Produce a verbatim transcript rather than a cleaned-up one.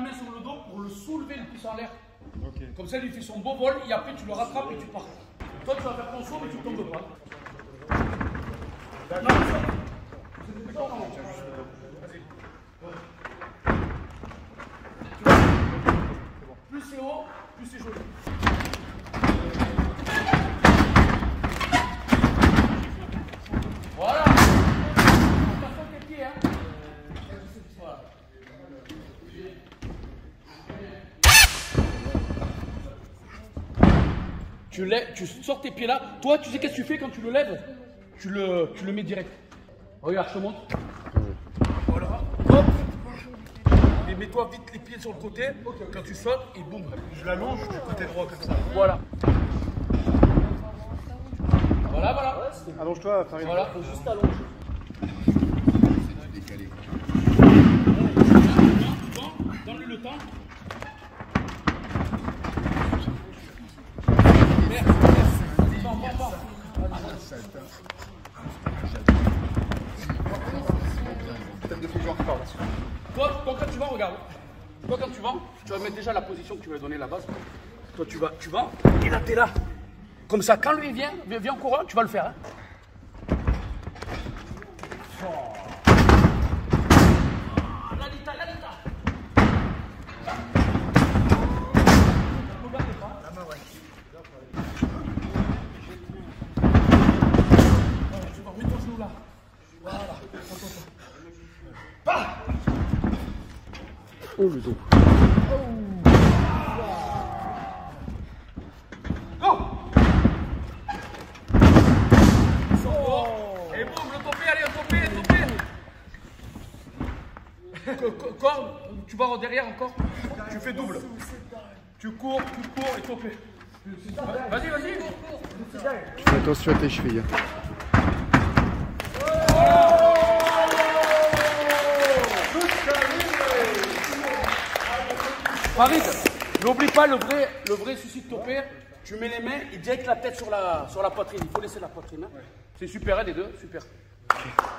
main sur le dos pour le soulever le pouce en l'air. Okay. Comme ça, il fait son beau vol et après, tu le rattrapes et tu pars. Toi, tu vas faire ton saut, mais tu ne tombes pas. Non, c'est ça. Plus c'est haut, plus c'est joli. Voilà. Attention tes pieds, hein. Voilà. Tu, lèves, tu sors tes pieds là. Toi, tu sais qu'est-ce que tu fais quand tu le lèves? Tu le, tu le mets direct. Regarde, je te montre. Voilà. Hop. Et mets-toi vite les pieds sur le côté. Quand tu sautes, et boum. Je l'allonge du côté droit comme ça. Voilà. Voilà, voilà. Allonge-toi, Farid. Voilà, faut juste allonger. Décalé. Donne-lui le temps. Peut-être de fusion encore là-dessus. Toi, toi, quand tu vas, regarde. Toi, quand tu vas, tu vas mettre déjà la position que tu vas donner la base. Toi, tu vas, tu vas, et là, t'es là. Comme ça, quand lui vient, vient en courant, tu vas le faire. Hein. Oh. Lalita, Lalita. La main, ouais. Tu vas, mets ton genou là. Voilà. Bah. Oh le dos. Go. Et boum, le topé, allez, le topé, le topé. Quand tu vas derrière encore, tu fais double. Tu cours, tu cours et topé. Vas-y, vas-y. Fais attention à tes chevilles. Farid, n'oublie pas le vrai, le vrai souci de topé. Tu mets les mains et direct la tête sur la, sur la poitrine. Il faut laisser la poitrine. Hein. C'est super, hein, les deux, super.